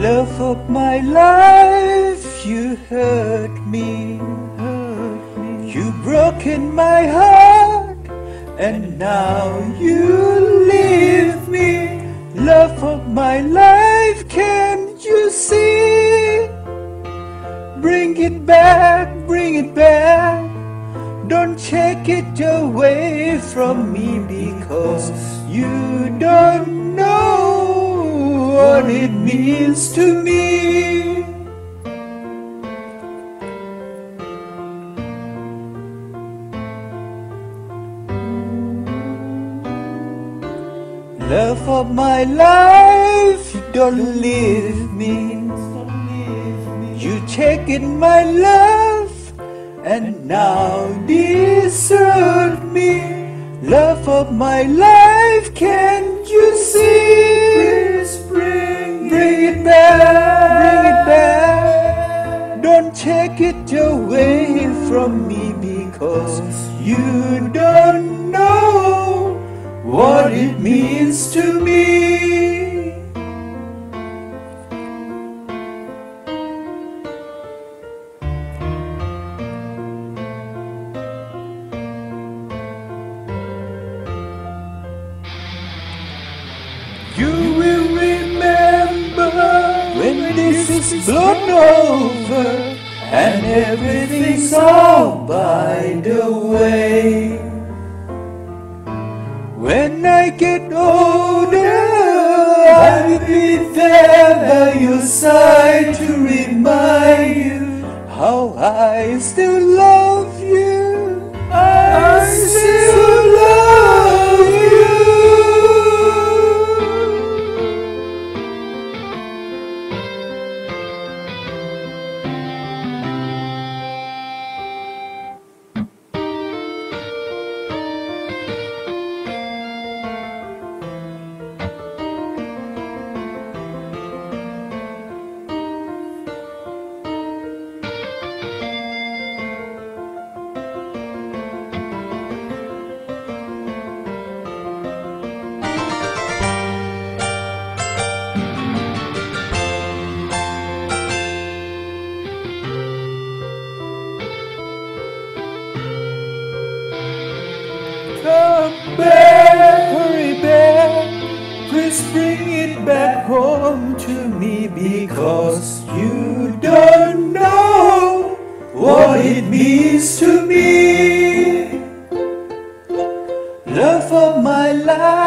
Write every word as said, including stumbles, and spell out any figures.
Love of my life, you hurt me, hurt me. You broken my heart, and now you leave me. Love of my life, can't you see? Bring it back, bring it back. Don't take it away from me, because you don't know what it means to me. Love of my life, don't leave me. You taken my love, and now desert me. Love of my life, can't you see? Please bring, bring it back, bring it back. Don't take it away from me, because you don't know what it means to me. You will remember when this is blown over and everything's all by the way. When I get older, I will be there by your side to remind you how I still love you. I still love you. Come back, hurry back, please bring it back home to me, because you don't know what it means to me. Love of my life,